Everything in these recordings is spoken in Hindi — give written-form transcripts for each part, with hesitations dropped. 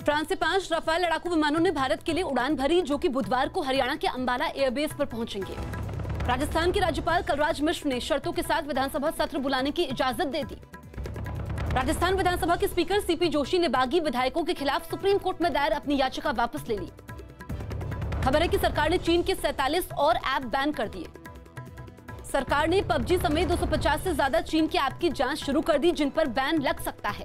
फ्रांस से 5 राफेल लड़ाकू विमानों ने भारत के लिए उड़ान भरी, जो कि बुधवार को हरियाणा के अंबाला एयरबेस पर पहुंचेंगे। राजस्थान के राज्यपाल कलराज मिश्र ने शर्तों के साथ विधानसभा सत्र बुलाने की इजाजत दे दी। राजस्थान विधानसभा के स्पीकर सीपी जोशी ने बागी विधायकों के खिलाफ सुप्रीम कोर्ट में दायर अपनी याचिका वापस ले ली। खबर है कि सरकार ने चीन के 47 और ऐप बैन कर दिए। सरकार ने पबजी समेत 250 से ज्यादा चीन के ऐप की जांच शुरू कर दी, जिन पर बैन लग सकता है।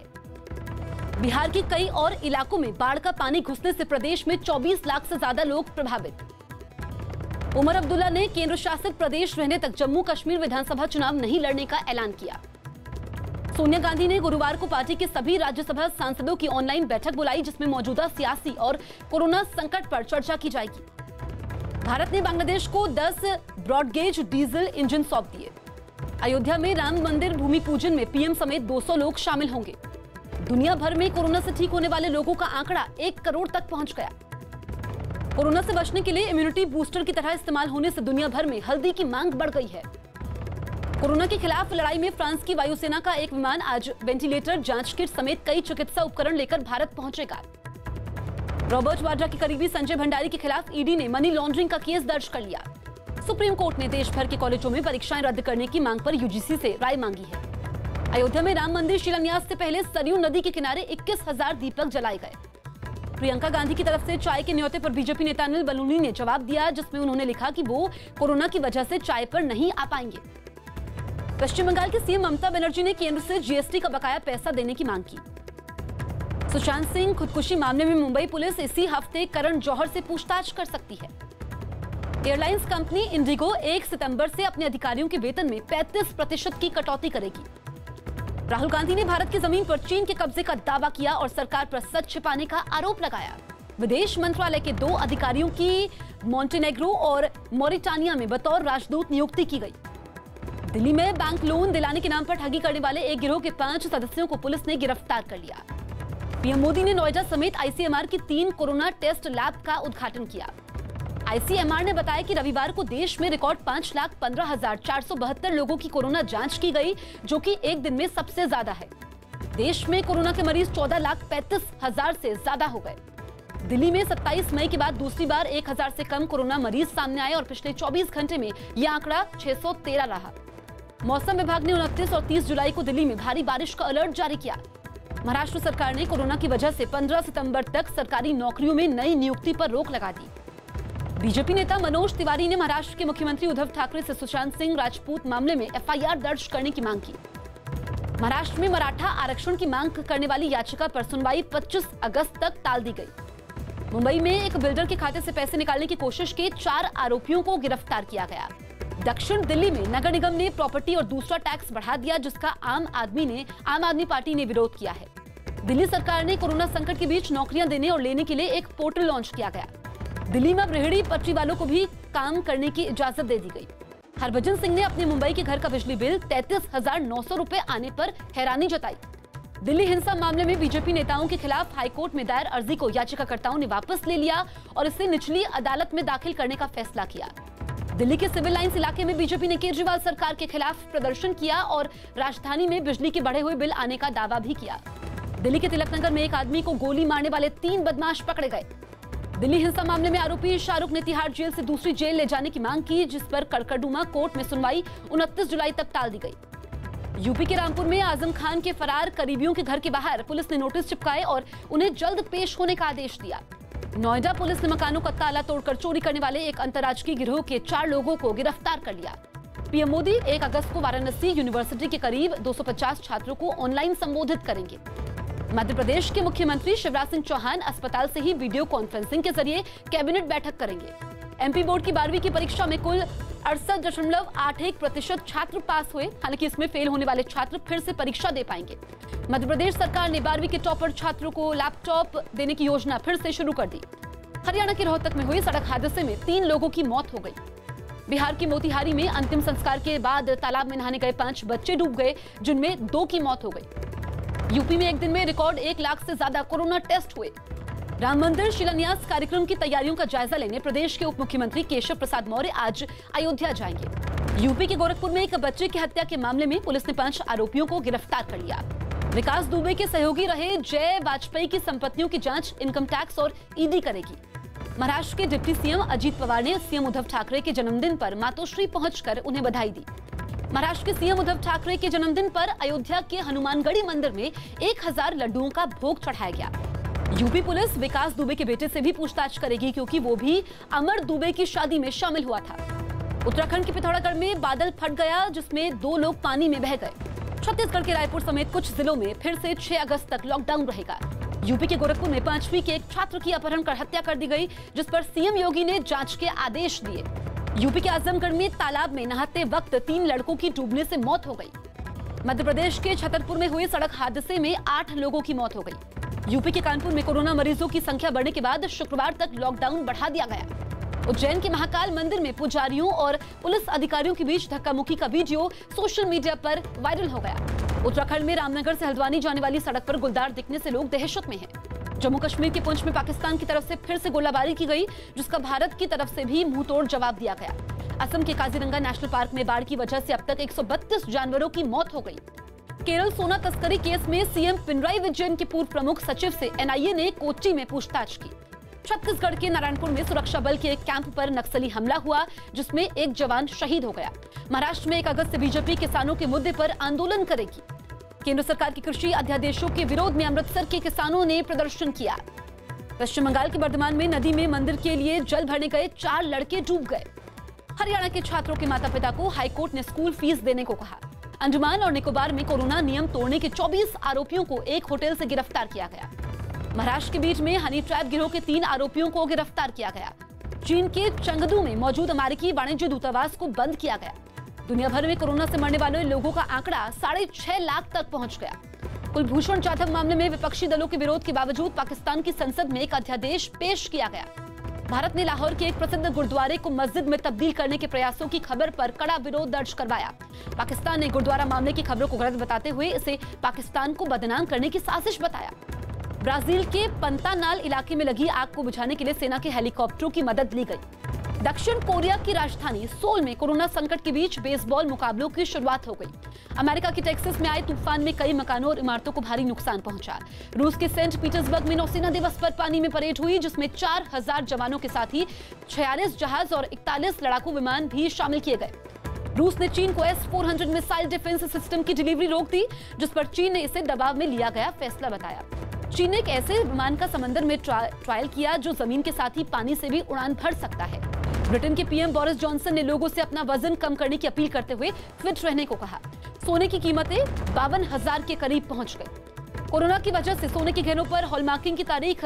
बिहार के कई और इलाकों में बाढ़ का पानी घुसने से प्रदेश में 24 लाख से ज्यादा लोग प्रभावित। उमर अब्दुल्ला ने केंद्र शासित प्रदेश रहने तक जम्मू कश्मीर विधानसभा चुनाव नहीं लड़ने का ऐलान किया। सोनिया गांधी ने गुरुवार को पार्टी के सभी राज्यसभा सांसदों की ऑनलाइन बैठक बुलाई, जिसमें मौजूदा सियासी और कोरोना संकट पर चर्चा की जाएगी। भारत ने बांग्लादेश को 10 ब्रॉडगेज डीजल इंजन सौंप दिए। अयोध्या में राम मंदिर भूमि पूजन में पीएम समेत 200 लोग शामिल होंगे। दुनिया भर में कोरोना से ठीक होने वाले लोगों का आंकड़ा 1 करोड़ तक पहुंच गया। कोरोना से बचने के लिए इम्यूनिटी बूस्टर की तरह इस्तेमाल होने से दुनिया भर में हल्दी की मांग बढ़ गई है। कोरोना के खिलाफ लड़ाई में फ्रांस की वायुसेना का एक विमान आज वेंटिलेटर, जांच किट समेत कई चिकित्सा उपकरण लेकर भारत पहुंचेगा। रॉबर्ट वाड्रा के करीबी संजय भंडारी के खिलाफ ईडी ने मनी लॉन्ड्रिंग का केस दर्ज कर लिया। सुप्रीम कोर्ट ने देश भर के कॉलेजों में परीक्षाएं रद्द करने की मांग पर यूजीसी से राय मांगी है। अयोध्या में राम मंदिर शिलान्यास से पहले सरयू नदी के किनारे 21,000 दीपक जलाए गए। प्रियंका गांधी की तरफ से चाय के न्योते पर बीजेपी नेता अनिल बलूनी ने जवाब दिया, जिसमें उन्होंने लिखा कि वो कोरोना की वजह से चाय पर नहीं आ पाएंगे। पश्चिम बंगाल की सीएम ममता बनर्जी ने केंद्र से जीएसटी का बकाया पैसा देने की मांग की। सुशांत सिंह खुदकुशी मामले में मुंबई पुलिस इसी हफ्ते करण जौहर से पूछताछ कर सकती है। एयरलाइंस कंपनी इंडिगो 1 सितंबर से अपने अधिकारियों के वेतन में 35% की कटौती करेगी। राहुल गांधी ने भारत की जमीन पर चीन के कब्जे का दावा किया और सरकार पर सच छिपाने का आरोप लगाया। विदेश मंत्रालय के 2 अधिकारियों की मॉन्टेनेग्रो और मॉरिटानिया में बतौर राजदूत नियुक्ति की गई। दिल्ली में बैंक लोन दिलाने के नाम पर ठगी करने वाले एक गिरोह के 5 सदस्यों को पुलिस ने गिरफ्तार कर लिया। पीएम मोदी ने नोएडा समेत आईसीएमआर की 3 कोरोना टेस्ट लैब का उद्घाटन किया। आईसीएमआर ने बताया कि रविवार को देश में रिकॉर्ड 5,15,472 लोगों की कोरोना जांच की गई, जो कि एक दिन में सबसे ज्यादा है। देश में कोरोना के मरीज 14,35,000 से ज्यादा हो गए। दिल्ली में 27 मई के बाद दूसरी बार 1,000 से कम कोरोना मरीज सामने आए और पिछले 24 घंटे में यह आंकड़ा 613 रहा। मौसम विभाग ने 29 और 30 जुलाई को दिल्ली में भारी बारिश का अलर्ट जारी किया। महाराष्ट्र सरकार ने कोरोना की वजह से 15 सितंबर तक सरकारी नौकरियों में नई नियुक्ति पर रोक लगा दी। बीजेपी नेता मनोज तिवारी ने महाराष्ट्र के मुख्यमंत्री उद्धव ठाकरे से सुशांत सिंह राजपूत मामले में एफआईआर दर्ज करने की मांग की। महाराष्ट्र में मराठा आरक्षण की मांग करने वाली याचिका पर सुनवाई 25 अगस्त तक टाल दी गई। मुंबई में एक बिल्डर के खाते से पैसे निकालने की कोशिश के 4 आरोपियों को गिरफ्तार किया गया। दक्षिण दिल्ली में नगर निगम ने प्रॉपर्टी और दूसरा टैक्स बढ़ा दिया, जिसका आम आदमी पार्टी ने विरोध किया है। दिल्ली सरकार ने कोरोना संकट के बीच नौकरियां देने और लेने के लिए एक पोर्टल लॉन्च किया गया। दिल्ली में अब रेहड़ी पटरी वालों को भी काम करने की इजाजत दे दी गई। हरभजन सिंह ने अपने मुंबई के घर का बिजली बिल 33,900 रुपए आने पर हैरानी जताई। दिल्ली हिंसा मामले में बीजेपी नेताओं के खिलाफ हाईकोर्ट में दायर अर्जी को याचिकाकर्ताओं ने वापस ले लिया और इसे निचली अदालत में दाखिल करने का फैसला किया। दिल्ली के सिविल लाइंस इलाके में बीजेपी ने केजरीवाल सरकार के खिलाफ प्रदर्शन किया और राजधानी में बिजली के बढ़े हुए बिल आने का दावा भी किया। दिल्ली के तिलक नगर में एक आदमी को गोली मारने वाले 3 बदमाश पकड़े गए। दिल्ली हिंसा मामले में आरोपी शाहरुख ने तिहाड़ जेल से दूसरी जेल ले जाने की मांग की, जिस पर कड़कड़डूमा कोर्ट में सुनवाई 29 जुलाई तक टाल दी गई। यूपी के रामपुर में आजम खान के फरार करीबियों के घर के बाहर पुलिस ने नोटिस चिपकाए और उन्हें जल्द पेश होने का आदेश दिया। नोएडा पुलिस ने मकानों का ताला तोड़कर चोरी करने वाले एक अंतर्राज्यीय गिरोह के 4 लोगों को गिरफ्तार कर लिया। पीएम मोदी 1 अगस्त को वाराणसी यूनिवर्सिटी के करीब 250 छात्रों को ऑनलाइन संबोधित करेंगे। मध्य प्रदेश के मुख्यमंत्री शिवराज सिंह चौहान अस्पताल से ही वीडियो कॉन्फ्रेंसिंग के जरिए कैबिनेट बैठक करेंगे। एमपी बोर्ड की 12वीं की परीक्षा में कुल 68.81% छात्र पास हुए। हालांकि इसमें फेल होने वाले छात्र फिर से परीक्षा दे पाएंगे। मध्य प्रदेश सरकार ने 12वीं के टॉपर छात्रों को लैपटॉप देने की योजना फिर से शुरू कर दी। हरियाणा के रोहतक में हुई सड़क हादसे में 3 लोगों की मौत हो गई। बिहार के मोतिहारी में अंतिम संस्कार के बाद तालाब में नहाने गए 5 बच्चे डूब गए, जिनमें 2 की मौत हो गई। यूपी में एक दिन में रिकॉर्ड 1 लाख से ज्यादा कोरोना टेस्ट हुए। राम मंदिर शिलान्यास कार्यक्रम की तैयारियों का जायजा लेने प्रदेश के उप मुख्यमंत्री केशव प्रसाद मौर्य आज अयोध्या जाएंगे। यूपी के गोरखपुर में एक बच्चे की हत्या के मामले में पुलिस ने 5 आरोपियों को गिरफ्तार कर लिया। विकास दुबे के सहयोगी रहे जय वाजपेयी की संपत्तियों की जांच इनकम टैक्स और ईडी करेगी। महाराष्ट्र के डिप्टी सीएम अजीत पवार ने सीएम उद्धव ठाकरे के जन्मदिन पर मातोश्री पहुंचकर उन्हें बधाई दी। महाराष्ट्र के सीएम उद्धव ठाकरे के जन्मदिन पर अयोध्या के हनुमानगढ़ी मंदिर में 1000 लड्डुओं का भोग चढ़ाया गया। यूपी पुलिस विकास दुबे के बेटे से भी पूछताछ करेगी क्योंकि वो भी अमर दुबे की शादी में शामिल हुआ था। उत्तराखंड के पिथौरागढ़ में बादल फट गया जिसमें 2 लोग पानी में बह गए। छत्तीसगढ़ के रायपुर समेत कुछ जिलों में फिर से 6 अगस्त तक लॉकडाउन रहेगा। यूपी के गोरखपुर में 5वीं के एक छात्र की अपहरण कर हत्या कर दी गई, जिस पर सीएम योगी ने जांच के आदेश दिए। यूपी के आजमगढ़ में तालाब में नहाते वक्त 3 लड़कों की डूबने से मौत हो गई। मध्य प्रदेश के छतरपुर में हुए सड़क हादसे में 8 लोगों की मौत हो गई। यूपी के कानपुर में कोरोना मरीजों की संख्या बढ़ने के बाद शुक्रवार तक लॉकडाउन बढ़ा दिया गया। उज्जैन के महाकाल मंदिर में पुजारियों और पुलिस अधिकारियों के बीच धक्का-मुक्की का वीडियो सोशल मीडिया पर वायरल हो गया। उत्तराखंड में रामनगर से हल्द्वानी जाने वाली सड़क पर गुलदार दिखने से लोग दहशत में हैं। जम्मू कश्मीर के पुंछ में पाकिस्तान की तरफ से फिर से गोलाबारी की गई, जिसका भारत की तरफ से भी मुंहतोड़ जवाब दिया गया। असम के काजीरंगा नेशनल पार्क में बाढ़ की वजह से अब तक 132 जानवरों की मौत हो गई। केरल सोना तस्करी केस में सीएम पिनराई विजयन के पूर्व प्रमुख सचिव से एनआईए ने कोच्चि में पूछताछ की। छत्तीसगढ़ के नारायणपुर में सुरक्षा बल के एक कैंप पर नक्सली हमला हुआ, जिसमें एक जवान शहीद हो गया। महाराष्ट्र में 1 अगस्त से बीजेपी किसानों के मुद्दे पर आंदोलन करेगी। केंद्र सरकार के कृषि अध्यादेशों के विरोध में अमृतसर के किसानों ने प्रदर्शन किया। पश्चिम बंगाल के बर्धमान में नदी में मंदिर के लिए जल भरने गए 4 लड़के डूब गए। हरियाणा के छात्रों के माता पिता को हाईकोर्ट ने स्कूल फीस देने को कहा। अंडमान और निकोबार में कोरोना नियम तोड़ने के 24 आरोपियों को एक होटल से गिरफ्तार किया गया। महाराष्ट्र के बीच में हनी ट्रैप गिरोह के 3 आरोपियों को गिरफ्तार किया गया। चीन के चंगदू में मौजूद अमेरिकी वाणिज्य दूतावास को बंद किया गया। दुनिया भर में कोरोना से मरने वाले लोगों का आंकड़ा 6.5 लाख तक पहुंच गया। कुलभूषण जाधव मामले में विपक्षी दलों के विरोध के बावजूद पाकिस्तान की संसद में एक अध्यादेश पेश किया गया। भारत ने लाहौर के एक प्रसिद्ध गुरुद्वारे को मस्जिद में तब्दील करने के प्रयासों की खबर पर कड़ा विरोध दर्ज करवाया। पाकिस्तान ने गुरुद्वारा मामले की खबरों को गलत बताते हुए इसे पाकिस्तान को बदनाम करने की साजिश बताया। ब्राजील के पंतानाल इलाके में लगी आग को बुझाने के लिए सेना के हेलीकॉप्टरों की मदद ली गई। दक्षिण कोरिया की राजधानी सोल में कोरोना संकट के बीच बेसबॉल मुकाबलों की शुरुआत हो गई। अमेरिका के टेक्सास में आए तूफान में कई मकानों और इमारतों को भारी नुकसान पहुंचा। रूस के सेंट पीटर्सबर्ग में नौसेना दिवस पर पानी में परेड हुई, जिसमें 4000 जवानों के साथ ही 46 जहाज और 41 लड़ाकू विमान भी शामिल किए गए। रूस ने चीन को S-400 मिसाइल डिफेंस सिस्टम की डिलीवरी रोक दी, जिस पर चीन ने इसे दबाव में लिया गया फैसला बताया। चीन ने एक ऐसे विमान का समंदर में ट्रायल किया जो जमीन के साथ ही पानी से भी उड़ान भर सकता है। ब्रिटेन के पीएम बोरिस जॉनसन ने लोगों से अपना वजन कम करने की अपील करते हुए फिट रहने को कहा। सोने की कीमतें 52,000 के करीब पहुंच गई। कोरोना की वजह से सोने के गहनों पर हॉलमार्किंग की तारीख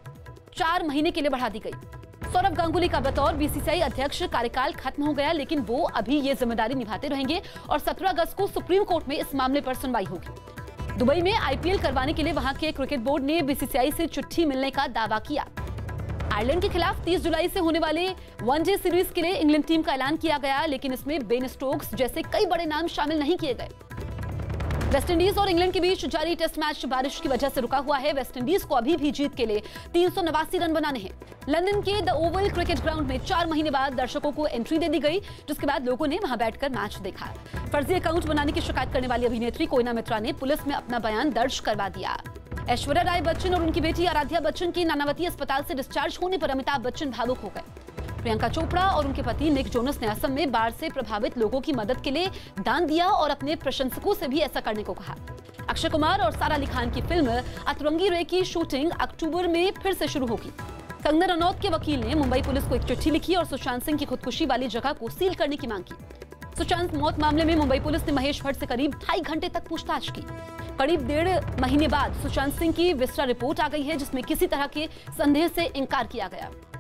4 महीने के लिए बढ़ा दी गई। सौरव गांगुली का बतौर बीसीसीआई अध्यक्ष कार्यकाल खत्म हो गया, लेकिन वो अभी ये जिम्मेदारी निभाते रहेंगे और 17 अगस्त को सुप्रीम कोर्ट में इस मामले पर सुनवाई होगी। दुबई में आईपीएल करवाने के लिए वहां के क्रिकेट बोर्ड ने बीसीसीआई से चिट्ठी मिलने का दावा किया। आयरलैंड के खिलाफ 30 जुलाई से होने वाले वनडे सीरीज के लिए इंग्लैंड टीम का ऐलान किया गया, लेकिन इसमें बेन स्टोक्स जैसे कई बड़े नाम शामिल नहीं किए गए। वेस्टइंडीज और इंग्लैंड के बीच जारी टेस्ट मैच बारिश की वजह से रुका हुआ है। वेस्टइंडीज को अभी भी जीत के लिए 389 रन बनाने हैं। लंदन के द ओवल क्रिकेट ग्राउंड में 4 महीने बाद दर्शकों को एंट्री दे दी गई, जिसके बाद लोगों ने वहां बैठकर मैच देखा। फर्जी अकाउंट बनाने की शिकायत करने वाली अभिनेत्री कोयना मित्रा ने पुलिस में अपना बयान दर्ज करवा दिया। ऐश्वर्या राय बच्चन और उनकी बेटी आराध्या बच्चन के नानावती अस्पताल से डिस्चार्ज होने पर अमिताभ बच्चन भावुक हो गए। प्रियंका चोपड़ा और उनके पति निक जोनस ने असम में बाढ़ से प्रभावित लोगों की मदद के लिए दान दिया और अपने प्रशंसकों से भी ऐसा करने को कहा। अक्षय कुमार और सारा अली खान की फिल्म अतरंगी रे की शूटिंग अक्टूबर में फिर से शुरू होगी। कंगना रनौत के वकील ने मुंबई पुलिस को एक चिट्ठी लिखी और सुशांत सिंह की खुदकुशी वाली जगह को सील करने की मांग की। सुशांत मौत मामले में मुंबई पुलिस ने महेश भट्ट से करीब 2.5 घंटे तक पूछताछ की। करीब 1.5 महीने बाद सुशांत सिंह की विस्टा रिपोर्ट आ गई है, जिसमें किसी तरह के संदेह से इनकार किया गया।